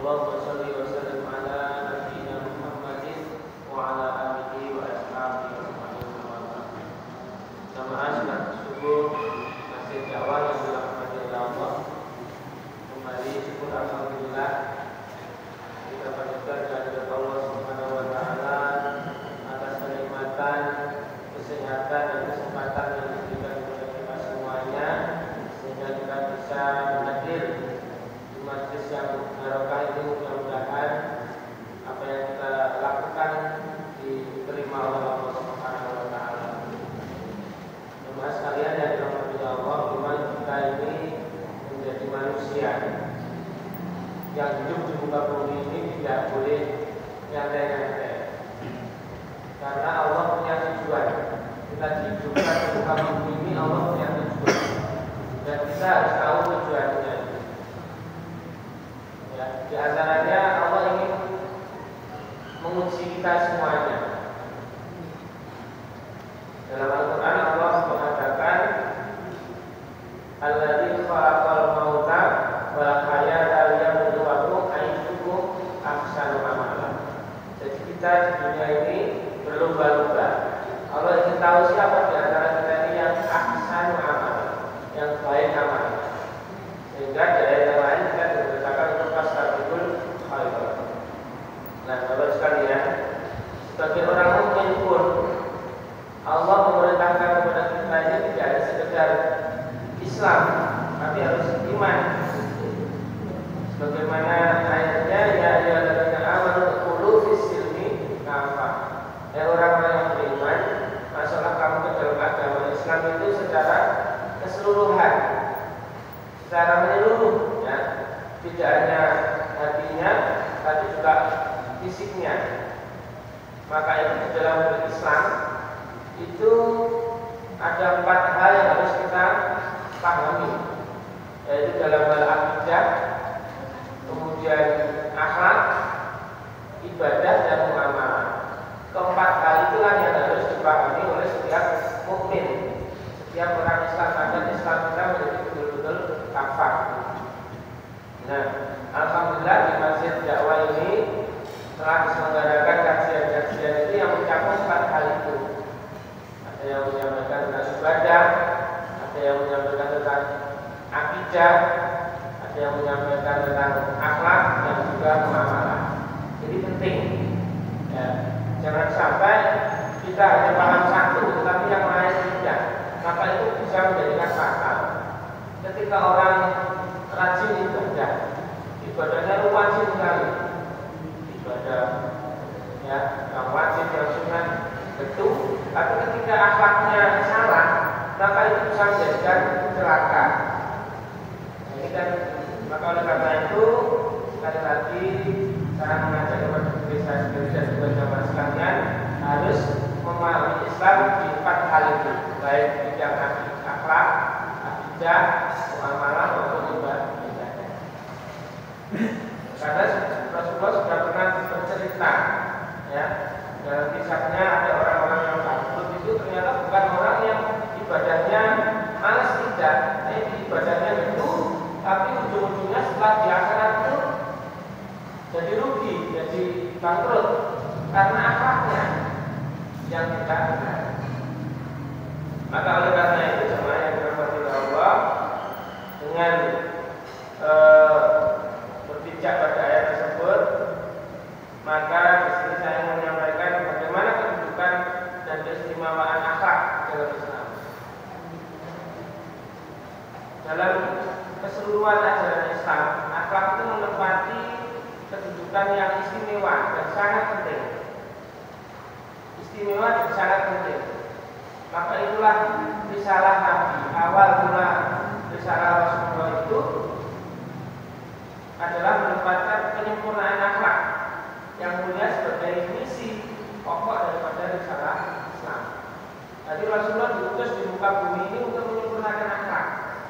Allahumma shalli wa sallim ala nabiyyina Muhammadin wa ala alihi wa ashabihi wa sallam. Jamaah subuh masjid Jawa yang dirahmati oleh Allah. Kembali syukur alhamdulillah kita panjatkan kehadirat Allah Subhanahu wa taala atas kenikmatan, kesehatan dan kesempatan yang diberikan kepada kita semuanya sehingga kita bisa hadir di majlis yang barokah ini. Mudah-mudahan apa yang kita lakukan diterima oleh Allah Subhanahu wa taala. Jemaah sekalian yang dirahmati Allah, iman kita ini menjadi manusia yang hidup di muka bumi ini tidak boleh nyantai-nyantai, karena Allah punya tujuan. Kita dihidupkan di muka bumi ini, Allah punya tujuan dan kita harus tahu tujuannya. Ya, di antaranya Allah ingin menguji kita semuanya. Dalam Al-Quran Allah mengatakan, Alladzi khalaqal mauta wal hayata liyabluwakum ayyukum ahsanu amala. Jadi kita di dunia ini berlomba-lomba. Allah ingin tahu siapa di antara kita ini yang ahsanu amala, yang baik amalnya. Sehingga di ayat yang lain kita diberitakan untuk fastabiqul khairat. Nah, Bapak sekalian, sebagai orang mukmin pun Allah memerintahkan kepada kita ini tidak hanya sekedar Islam, tapi harus iman. Sebagaimana ayatnya, ya ayyuhalladzina amanu udkhulu fis-silmi kafah. Orang-orang yang beriman, masuklah kamu ke dalam agama Islam itu secara keseluruhan, secara menyeluruh, ya. Tidak hanya hatinya, tapi juga fisiknya. Maka itu di dalam berislam itu ada 4 hal yang harus kita pahami, yaitu dalam hal akidah, kemudian akhlak, ibadah dan muamalah. Keempat hal itulah yang harus dipahami oleh setiap mukmin. Setiap orang Islam agar Islam kita menjadi betul-betul kafah. Nah, alhamdulillah di masjid dakwah ini telah diselenggarakan kajian-kajian itu yang mencakup 4 hal itu. Ada yang menyampaikan tentang ibadah, ada yang menyampaikan tentang akidah, ada yang menyampaikan tentang akhlak dan juga muamalah. Jadi penting, ya, jangan sampai kita hanya paham satu tetapi yang lain tidak. Maka itu bisa menjadikan fatal. Ketika orang rajin ibadah, ibadahnya wajib sekali, ibadah ya yang wajib yang sunnah betul. Tapi ketika akhlaknya salah, maka itu bisa menjadikan celaka. Ini kan, maka oleh karena itu sekali lagi saya mengajak kepada diri saya sendiri dan juga jamaah sekalian harus memahami Islam di 4 hal itu, baik bidang akhlak, akidah, muamalah maupun ibadah. Karena Rasulullah sudah pernah bercerita, ya, dalam kisahnya ada orang-orang yang takut itu ternyata bukan orang yang ibadahnya malas, tidak, tapi ibadahnya itu, tapi ujung-ujungnya setelah di akhirat itu jadi rugi, jadi bangkrut karena akhlaknya yang tidak benar. Maka oleh karena itu jemaah yang dirahmati Allah, dengan berpijak pada ayat tersebut, maka di sini saya menyampaikan bagaimana kedudukan dan keistimewaan akhlak dalam Islam. Dalam keseluruhan ajaran Islam, akhlak itu menempati kedudukan yang istimewa dan sangat penting. Istimewa dan sangat penting. Maka itulah risalah Nabi. Awal mula risalah Rasulullah itu adalah menempatkan penyempurnaan akhlak yang mulia sebagai misi pokok daripada risalah Islam. Jadi Rasulullah diutus di muka bumi ini untuk menyempurnakan akhlak.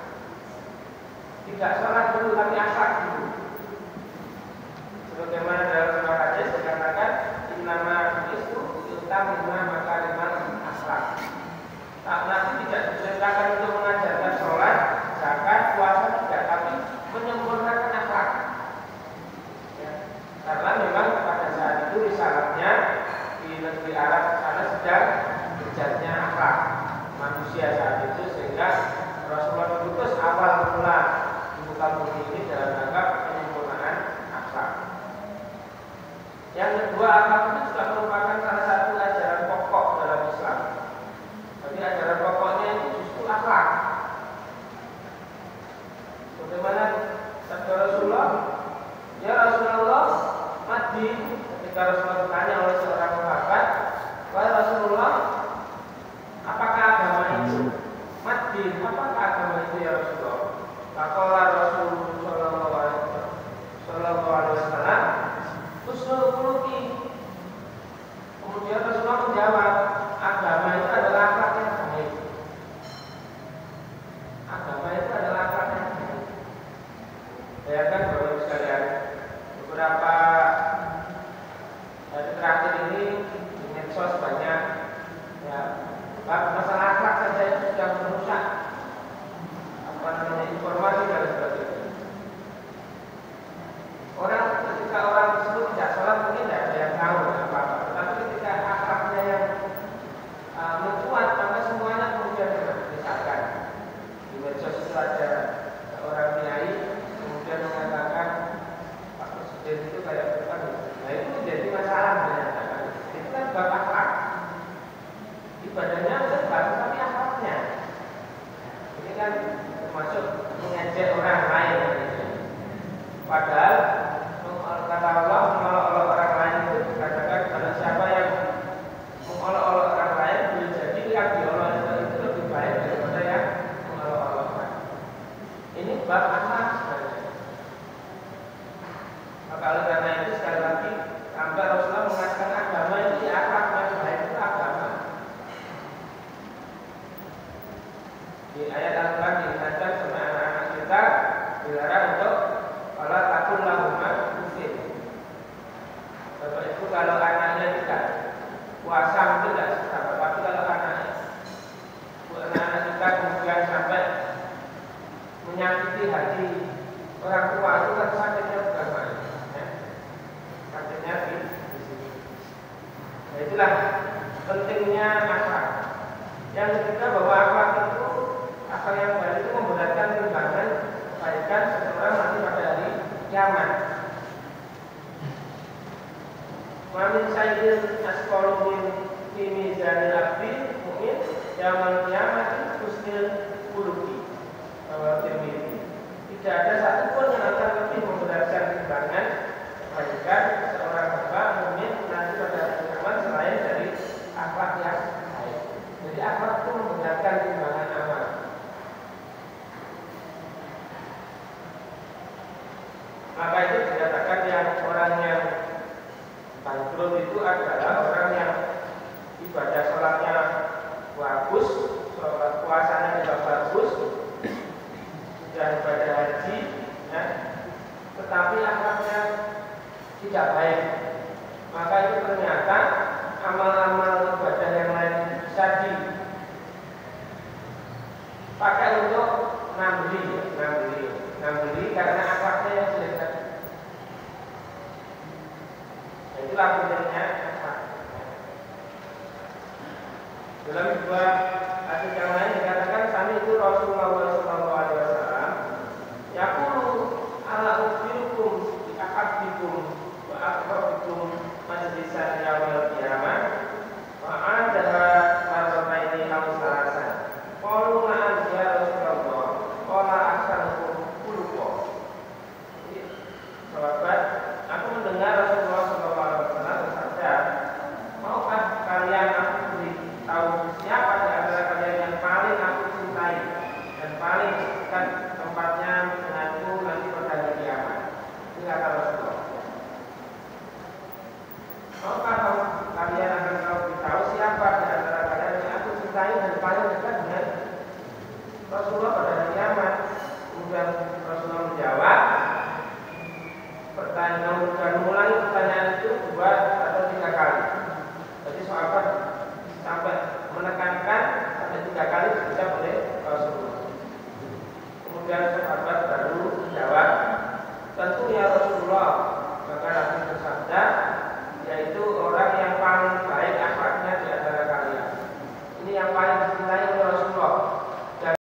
Tidak sholat dulu, tapi akhlak dulu. Sebagaimana dalam surah hadis dikatakan, innama itu yutamma makarimal akhlak. Nabi tidak diperintahkan untuk mengajarkan sholat, zakat, puasa, tidak, tapi menyempurnakan akhlak. Ya. Muka ini dalam rangka penyempurnaan akhlak. Yang kedua, akhlak itu juga merupakan salah satu ajaran pokok dalam Islam. Jadi ajaran pokoknya itu justru akhlak. Bagaimana sabda Rasulullah? Ya Rasulullah, mati. Ketika Rasulullah bertanya oleh seorang sahabat, wahai Rasulullah, apakah agama itu? Mati, apakah agama itu ya Rasulullah? Faqala Rasulullah sallallahu alaihi wasallam, husnul khuluqi. Kemudian Rasulullah menjawab, agama itu adalah akhlak yang baik. Agama itu adalah akhlak yang baik. Bayangkan Bapak Ibu sekalian, beberapa hari terakhir ini di medsos banyak ya, masalah akhlak saja itu sudah merusak informasi dan sebagainya. Ketika orang tersebut tidak sholat mungkin tidak ada yang tahu apa-apa, tetapi ketika akhlaknya yang mencuat, maka semuanya kemudian disahkan. Di medsos itu ada seorang kiai kemudian mengatakan Pak Presiden itu kayak bukan. Nah itu menjadi masalah menyatakan. Itu kan bab akhlak. Ibadahnya benar, tapi akhlaknya ini kan termasuk mengejek orang lain. Padahal kata Allah, mengolok-olok orang lain itu dikatakan kalau siapa yang mengolok-olok orang lain boleh jadi yang diolok itu lebih baik daripada yang mengolok-olokkan. Ini bab akhlak sebenarnya. Maka oleh karena itu sekali lagi sampai Rasulullah mengatakan agama itu ya akhlak yang baik itu agama. Di ayat Al-Quran diingatkan sama anak-anak kita dilarang untuk Allah takun lahumma ufin. Bapak Ibu kalau anaknya tidak puasa mungkin tidak suka, tapi kalau anak-anak kita kemudian sampai menyakiti hati orang tua itu kan sakitnya bukan main, ya. Sakitnya di sini. Nah itulah pentingnya akhlak. Yang ketiga bahwa akhlak itu akhlak yang baik itu memberatkan timbangan kebaikan seseorang nanti pada hari kiamat. Mamin sayyidil asqalumin fi mizanil abdi mu'min yaumil qiyamati husnul khuluqi. Tidak ada satupun yang akan lebih memberatkan timbangan kebaikan seorang hamba mukmin nanti pada hari kiamat selain dari akhlak yang baik. Jadi akhlak itu memberatkan timbangan amal. Maka itu dikatakan yang orang yang bangkrut itu adalah orang yang ibadah sholatnya bagus, sholat puasanya juga bagus, sudah ibadah haji, ya, tetapi akhlaknya tidak baik. Maka itu ternyata amal-amal ibadah yang lain bisa dipakai untuk nambeli karena akhlaknya yang jelek. Itulah pentingnya akhlak. Dalam sebuah hadis yang lain dikatakan sami itu Rasulullah sallallahu alaihi wasallam yaqulu ala ukhbir